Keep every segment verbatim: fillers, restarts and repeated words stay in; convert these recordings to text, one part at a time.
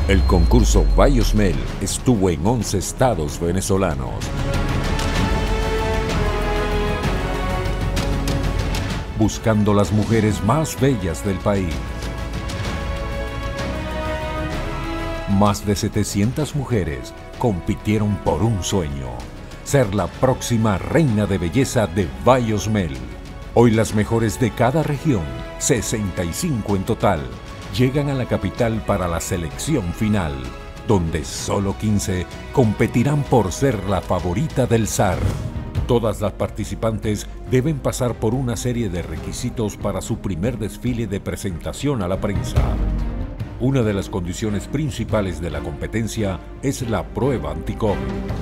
El concurso Bay Osmel estuvo en once estados venezolanos. Buscando las mujeres más bellas del país. Más de setecientas mujeres compitieron por un sueño: ser la próxima reina de belleza de Bay Osmel. Hoy las mejores de cada región, sesenta y cinco en total, llegan a la capital para la selección final, donde solo quince competirán por ser la favorita del S A R. Todas las participantes deben pasar por una serie de requisitos para su primer desfile de presentación a la prensa. Una de las condiciones principales de la competencia es la prueba anti-COVID.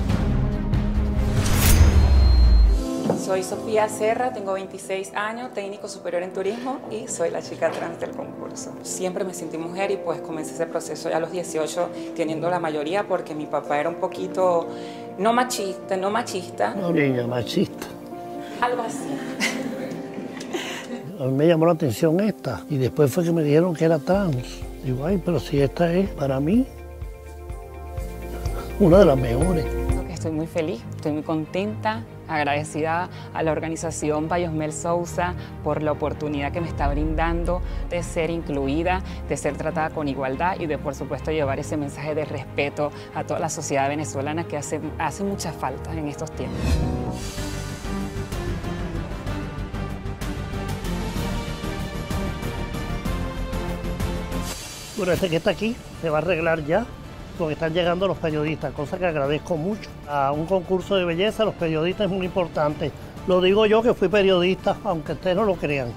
Soy Sofía Serra, tengo veintiséis años, técnico superior en turismo y soy la chica trans del concurso. Siempre me sentí mujer y pues comencé ese proceso ya a los dieciocho, teniendo la mayoría porque mi papá era un poquito no machista, no machista. No, niña, machista. Algo así. A mí me llamó la atención esta y después fue que me dijeron que era trans. Digo, ay, pero si esta es para mí una de las mejores. Estoy muy feliz, estoy muy contenta, agradecida a la organización Bay Osmel Sousa por la oportunidad que me está brindando de ser incluida, de ser tratada con igualdad y de, por supuesto, llevar ese mensaje de respeto a toda la sociedad venezolana que hace, hace mucha falta en estos tiempos. Bueno, este que está aquí se va a arreglar ya, porque están llegando los periodistas, cosa que agradezco mucho. A un concurso de belleza, los periodistas es muy importante. Lo digo yo que fui periodista, aunque ustedes no lo crean.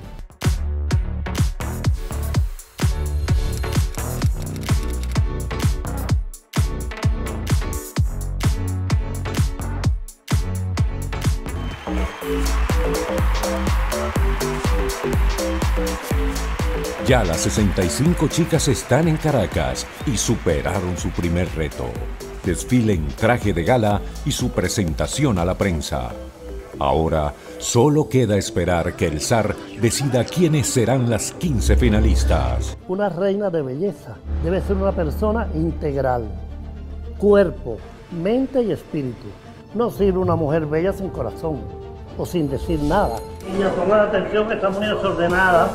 Ya las sesenta y cinco chicas están en Caracas y superaron su primer reto: desfile en traje de gala y su presentación a la prensa. Ahora solo queda esperar que el S A R decida quiénes serán las quince finalistas. Una reina de belleza debe ser una persona integral: cuerpo, mente y espíritu. No sirve una mujer bella sin corazón o sin decir nada. Niña, pongan atención que está muy desordenada.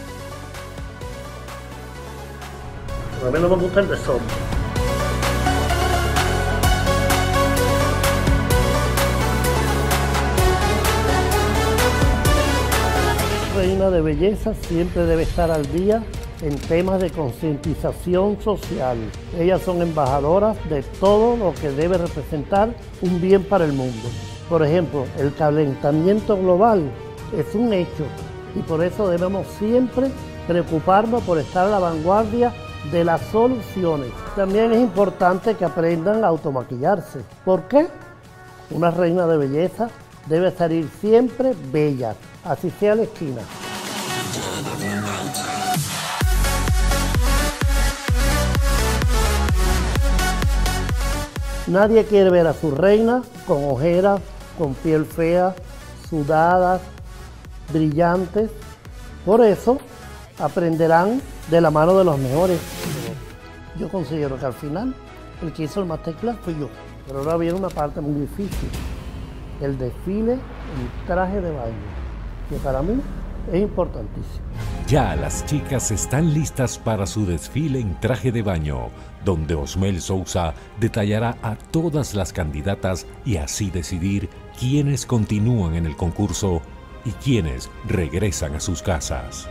A mí no me gusta el desorden. Reina de belleza siempre debe estar al día en temas de concientización social. Ellas son embajadoras de todo lo que debe representar un bien para el mundo. Por ejemplo, el calentamiento global es un hecho y por eso debemos siempre preocuparnos por estar a la vanguardia de las soluciones. También es importante que aprendan a automaquillarse. ¿Por qué? Una reina de belleza debe salir siempre bella, así sea a la esquina. Nadie quiere ver a su reina con ojeras, con piel fea, sudadas, brillantes. Por eso aprenderán de la mano de los mejores. Yo considero que al final el que hizo el masterclass fui yo. Pero ahora viene una parte muy difícil: el desfile en traje de baño, que para mí es importantísimo. Ya las chicas están listas para su desfile en traje de baño, donde Osmel Sousa detallará a todas las candidatas y así decidir quiénes continúan en el concurso y quiénes regresan a sus casas.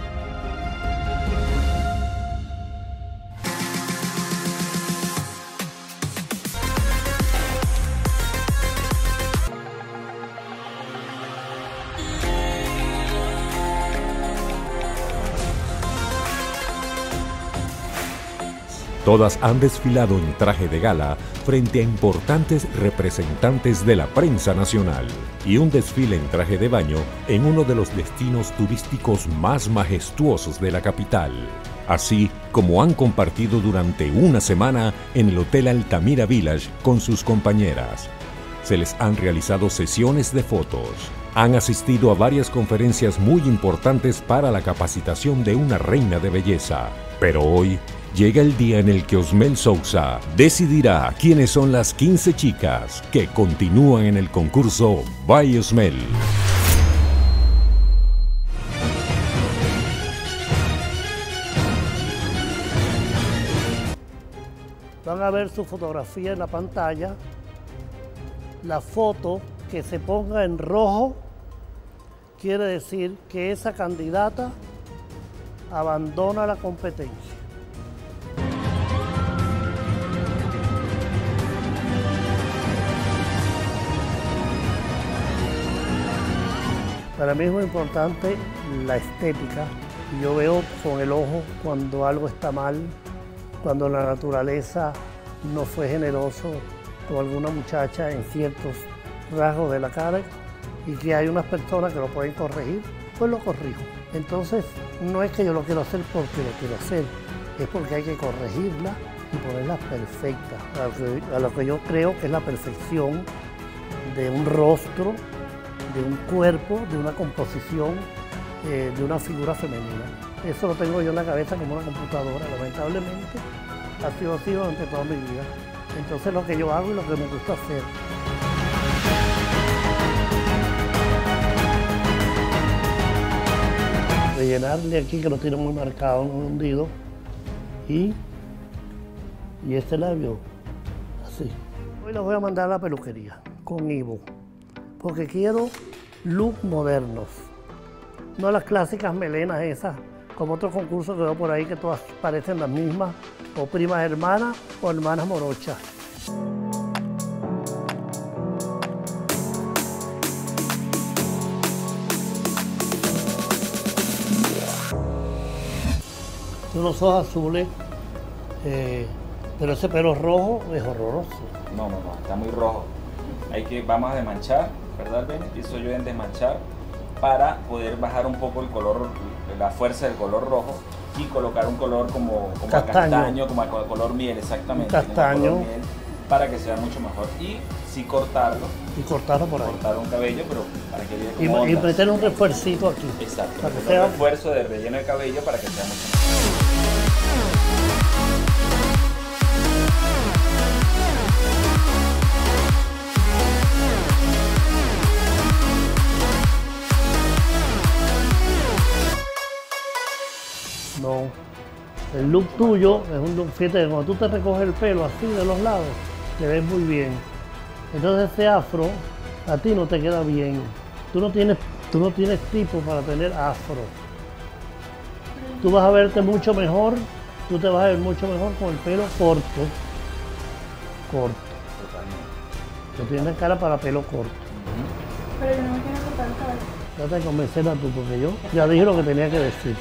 Todas han desfilado en traje de gala frente a importantes representantes de la prensa nacional y un desfile en traje de baño en uno de los destinos turísticos más majestuosos de la capital, así como han compartido durante una semana en el Hotel Altamira Village con sus compañeras. Se les han realizado sesiones de fotos. Han asistido a varias conferencias muy importantes para la capacitación de una reina de belleza. Pero hoy llega el día en el que Osmel Sousa decidirá quiénes son las quince chicas que continúan en el concurso By Osmel. Van a ver su fotografía en la pantalla. La foto que se ponga en rojo quiere decir que esa candidata abandona la competencia. Para mí es muy importante la estética. Yo veo con el ojo cuando algo está mal, cuando la naturaleza no fue generoso con alguna muchacha en ciertos rasgos de la cara y que hay unas personas que lo pueden corregir, pues lo corrijo. Entonces, no es que yo lo quiero hacer porque lo quiero hacer, es porque hay que corregirla y ponerla perfecta, a lo que, a lo que yo creo que es la perfección de un rostro, de un cuerpo, de una composición, eh, de una figura femenina. Eso lo tengo yo en la cabeza como una computadora, lamentablemente ha sido así durante toda mi vida. Entonces lo que yo hago y lo que me gusta hacer. Rellenarle aquí, que lo tiene muy marcado, muy hundido, y, y este labio, así. Hoy los voy a mandar a la peluquería con Ivo, porque quiero look modernos, no las clásicas melenas esas, como otros concursos que veo por ahí que todas parecen las mismas, o primas hermanas o hermanas morochas. Unos ojos azules, eh, pero ese pelo rojo es horroroso. No, no, no, está muy rojo. Hay que, vamos a desmanchar, ¿verdad, Benny? Pienso yo en desmanchar para poder bajar un poco el color, la fuerza del color rojo y colocar un color como, como castaño. castaño, como color miel, exactamente. Castaño. Como color miel, para que sea mucho mejor. Y sí cortarlo. Y cortarlo por ahí. Cortar un cabello, pero para que quede como Y, y meter un refuercito aquí. Exacto. Para que un sea... refuerzo de relleno de cabello para que sea mucho mejor. No, el look tuyo es un look, fíjate, cuando tú te recoges el pelo así de los lados, te ves muy bien. Entonces ese afro a ti no te queda bien. Tú no tienes, tú no tienes tipo para tener afro. Tú vas a verte mucho mejor, tú te vas a ver mucho mejor con el pelo corto. Corto. Totalmente. Tú tienes cara para pelo corto. Pero yo no me quiero cortar el cabello. Trata de convencerla tú, porque yo ya dije lo que tenía que decir.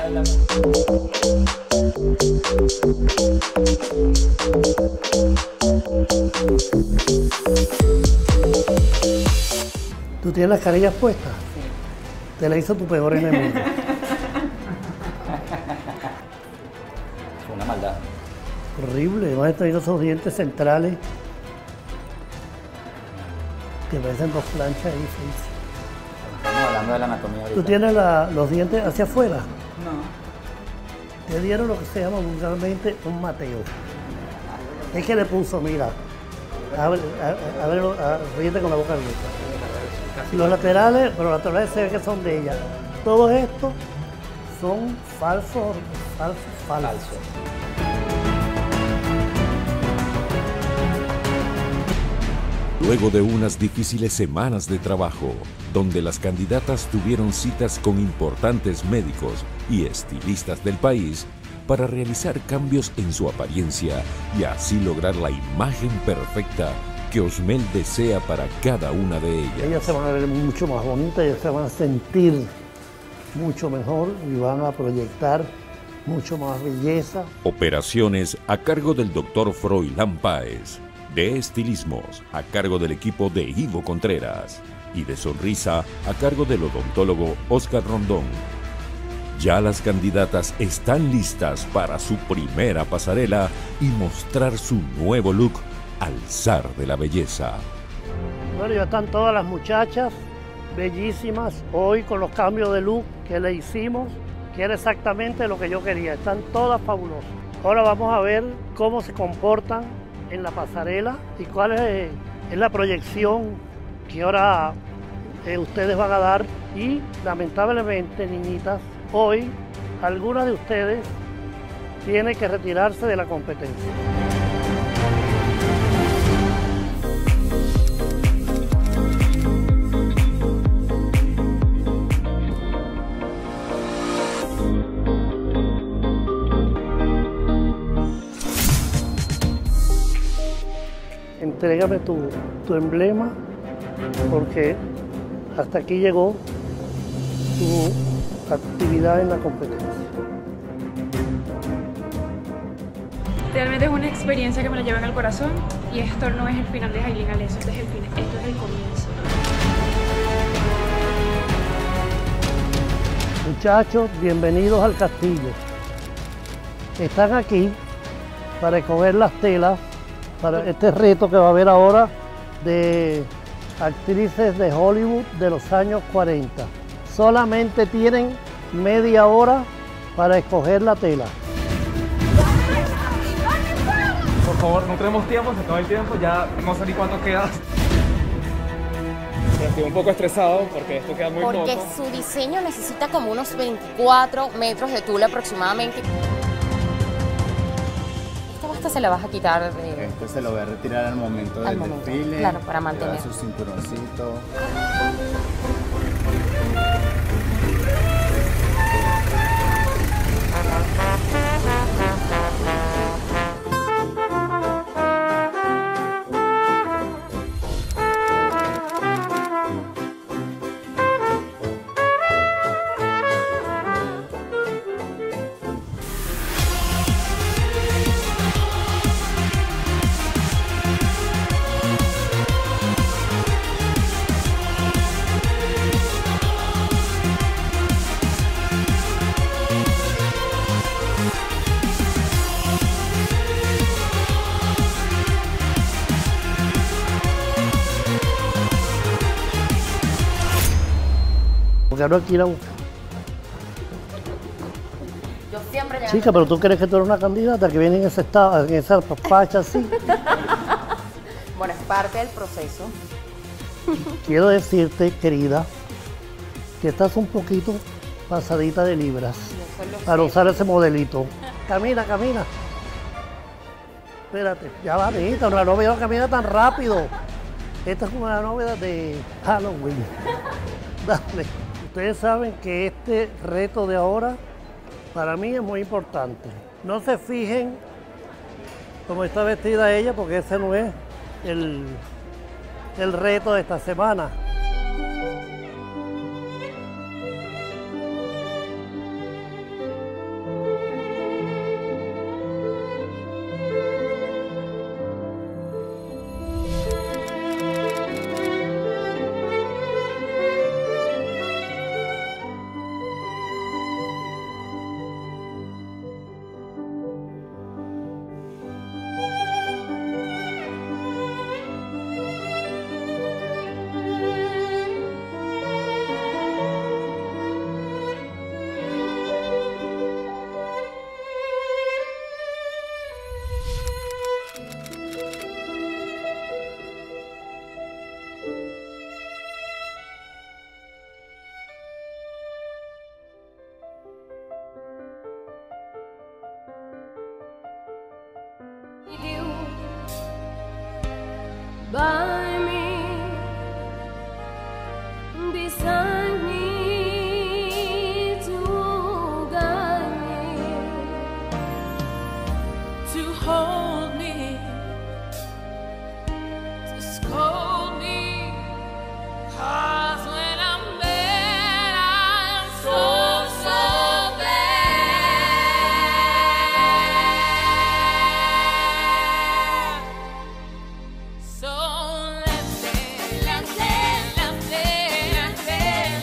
¿Tú tienes las carillas puestas? Sí. Te la hizo tu peor enemigo. Fue una maldad. Horrible, además te digo esos dientes centrales que parecen dos planchas ahí feísimas. Estamos hablando de la anatomía ahorita. ¿Tú tienes la, los dientes hacia afuera? No. Te dieron lo que se llama vulgarmente un mateo. Es que le puso, mira, abre, a, a ver, ríete con la boca abierta. Los laterales, pero los laterales se ve que son de ella. Todos estos son falsos, falsos, falsos. Falso. Luego de unas difíciles semanas de trabajo, donde las candidatas tuvieron citas con importantes médicos y estilistas del país para realizar cambios en su apariencia y así lograr la imagen perfecta que Osmel desea para cada una de ellas. Ellas se van a ver mucho más bonitas, ellas se van a sentir mucho mejor y van a proyectar mucho más belleza. Operaciones a cargo del doctor Froilán Páez. De estilismos a cargo del equipo de Ivo Contreras y de sonrisa a cargo del odontólogo Oscar Rondón. Ya las candidatas están listas para su primera pasarela y mostrar su nuevo look al zar de la belleza. Bueno, ya están todas las muchachas bellísimas hoy con los cambios de look que le hicimos, que era exactamente lo que yo quería. Están todas fabulosas. Ahora vamos a ver cómo se comportan en la pasarela y cuál es, es la proyección que ahora eh, ustedes van a dar. Y lamentablemente, niñitas, hoy alguna de ustedes tiene que retirarse de la competencia. Entrégame tu, tu emblema, porque hasta aquí llegó tu actividad en la competencia. Realmente es una experiencia que me la lleva en el corazón y esto no es el final de Jailin Aleso, este es el final, esto es el comienzo. Muchachos, bienvenidos al castillo. Están aquí para escoger las telas para este reto que va a haber ahora de actrices de Hollywood de los años cuarenta. Solamente tienen media hora para escoger la tela. Por favor, no tenemos tiempo, se acaba el tiempo, ya no sé ni cuánto queda. Estoy un poco estresado porque esto queda muy poco. Porque su diseño necesita como unos veinticuatro metros de tul aproximadamente. Esta basta se la vas a quitar de... Este se lo voy a retirar al momento del momento, desfile. claro, para mantener. Lleva su cinturoncito. Porque no alquilan. Yo siempre llego. Chica, pero tú crees que tú eres una candidata que viene en ese estado, en esa papacha así. Bueno, es parte del proceso. Quiero decirte, querida, que estás un poquito pasadita de libras para usar ese modelito. Camina, camina. Espérate, ya va, amiguita, una novia no camina tan rápido. Esta es una novia de Halloween. Dale. Ustedes saben que este reto de ahora para mí es muy importante. No se fijen cómo está vestida ella, porque ese no es el, el reto de esta semana. By me, beside me, to guide me, to hold me, to scold me, 'cause when I'm bad, I'm so, so bad. So let me, let me, let me, let me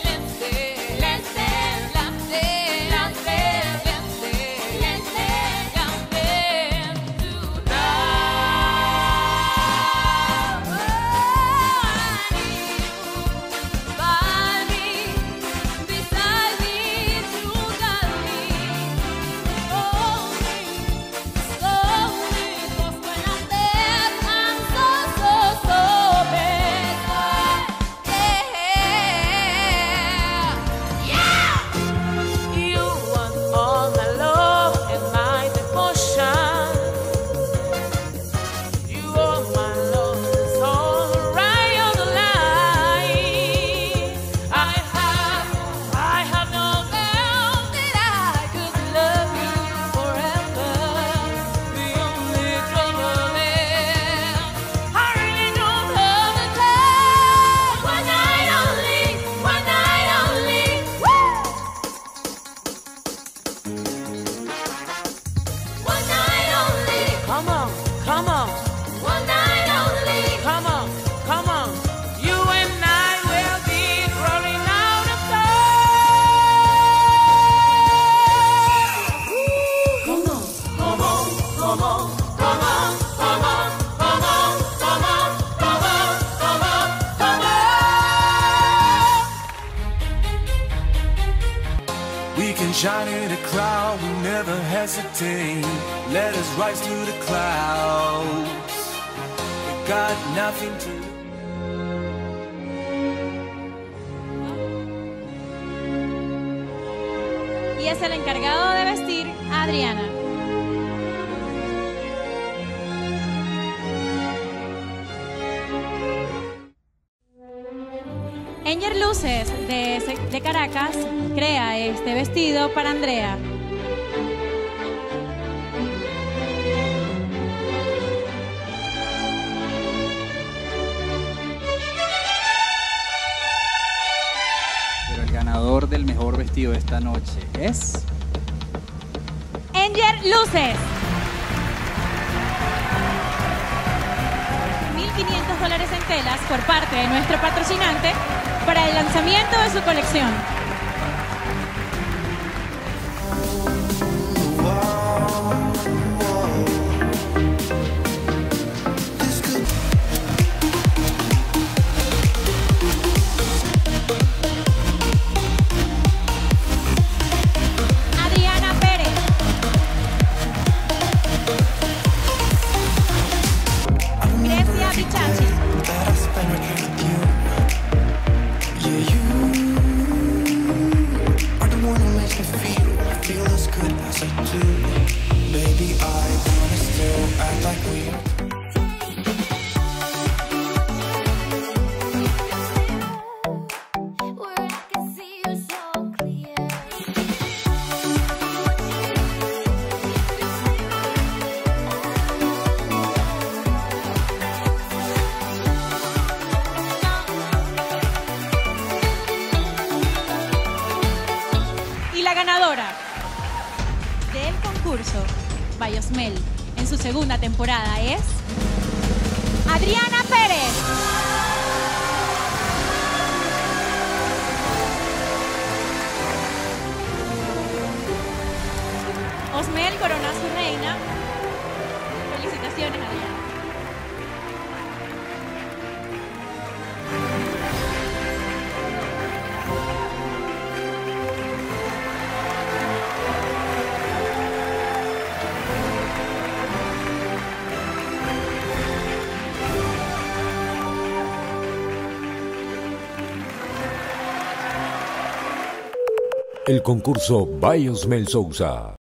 sunshine in a cloud, we never hesitate. Let us rise through the clouds. We got nothing to lose. Y es el encargado de vestir a Adriana. Enger Luces de, de Caracas crea este vestido para Andrea. Pero el ganador del mejor vestido de esta noche es... Enger Luces. mil quinientos dólares en telas por parte de nuestro patrocinante para el lanzamiento de su colección. Adriana Pérez. Grecia Bichachi. Y la ganadora del concurso Bayosmel en su segunda temporada es Adriana Pérez. Osmel corona a su reina. Felicitaciones, Adriana. El concurso Bayosmel Sousa.